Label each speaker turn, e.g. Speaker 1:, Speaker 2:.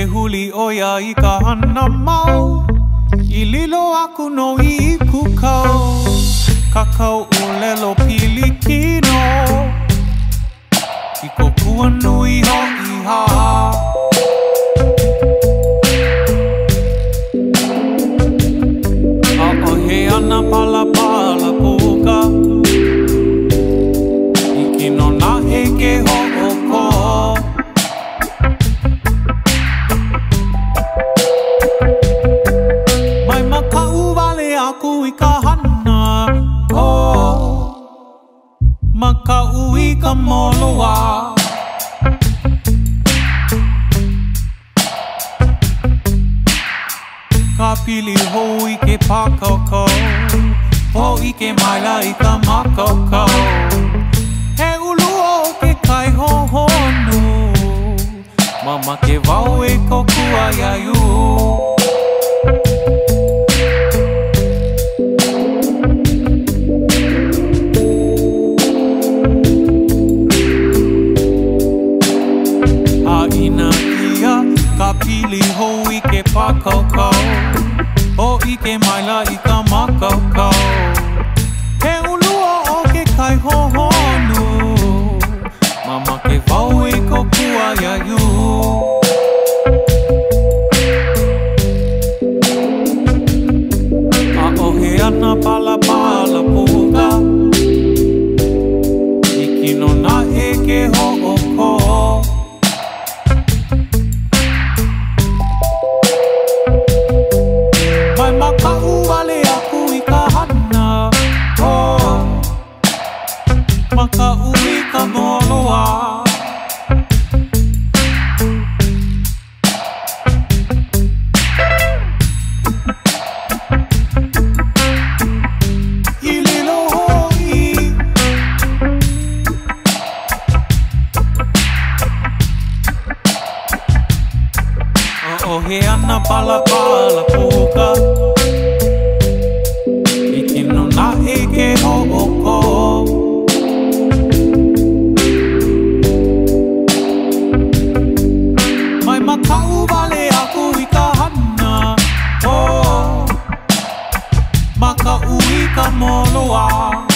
Speaker 1: huli oia I ka hana mau I lilo aku no I kukau Kakau o lelo pili kino I kokua nui ho I haha A o he ana pala pala puka I kino na eke ho o ko Mai makau wale aku I ka hana Makau I ka moloa Ka pili ho I ke pakokau Ho I ke maila I ka makokau He ulu o ke kai ho honu Mama ke wau e kokua iaiu Ka pili ho I ke pakokau Ho I ke maila I ka makokau He ulua o ke kai hohonu Mama ke wau e kokua iaiu A o he ana pala pala puka I kino na e ke ho o ko Makau wale aku I ka hana Makau I ka moloa I lilo hoi O he ana pala pala puka Na eke ho o ko Mai makau wale aku I ka hana Makau I ka moloa